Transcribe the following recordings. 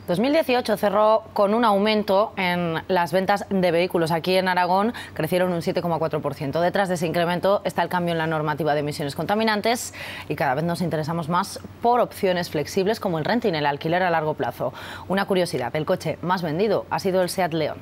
2018 cerró con un aumento en las ventas de vehículos. Aquí en Aragón crecieron un 7,4%. Detrás de ese incremento está el cambio en la normativa de emisiones contaminantes y cada vez nos interesamos más por opciones flexibles como el renting, el alquiler a largo plazo. Una curiosidad, el coche más vendido ha sido el Seat León.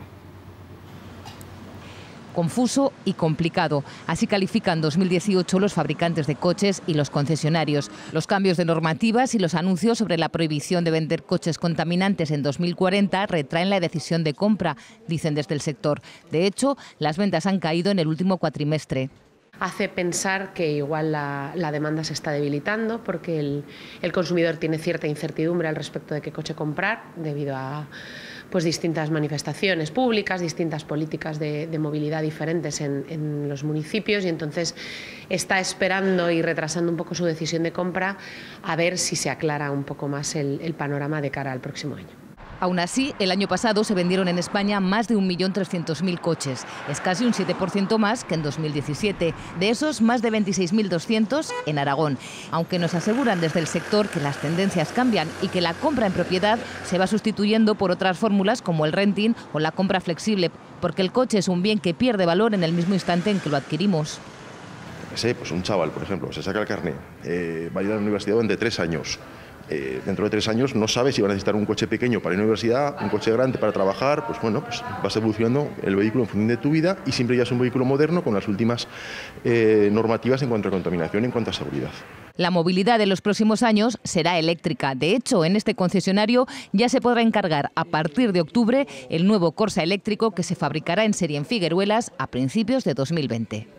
Confuso y complicado. Así califican 2018 los fabricantes de coches y los concesionarios. Los cambios de normativas y los anuncios sobre la prohibición de vender coches contaminantes en 2040 retraen la decisión de compra, dicen desde el sector. De hecho, las ventas han caído en el último cuatrimestre. Hace pensar que igual la demanda se está debilitando porque el consumidor tiene cierta incertidumbre al respecto de qué coche comprar debido a distintas manifestaciones públicas, distintas políticas de movilidad diferentes en los municipios, y entonces está esperando y retrasando un poco su decisión de compra a ver si se aclara un poco más el panorama de cara al próximo año. Aún así, el año pasado se vendieron en España más de 1.300.000 coches. Es casi un 7% más que en 2017. De esos, más de 26.200 en Aragón. Aunque nos aseguran desde el sector que las tendencias cambian y que la compra en propiedad se va sustituyendo por otras fórmulas como el renting o la compra flexible, porque el coche es un bien que pierde valor en el mismo instante en que lo adquirimos. Pues un chaval, por ejemplo, se saca el carné, va a ir a la universidad durante 3 años. Dentro de 3 años no sabes si va a necesitar un coche pequeño para ir a la universidad, un coche grande para trabajar. Pues bueno, pues vas evolucionando el vehículo en función de tu vida y siempre ya es un vehículo moderno con las últimas normativas en cuanto a contaminación y en cuanto a seguridad. La movilidad de los próximos años será eléctrica. De hecho, en este concesionario ya se podrá encargar a partir de octubre el nuevo Corsa eléctrico que se fabricará en serie en Figueruelas a principios de 2020.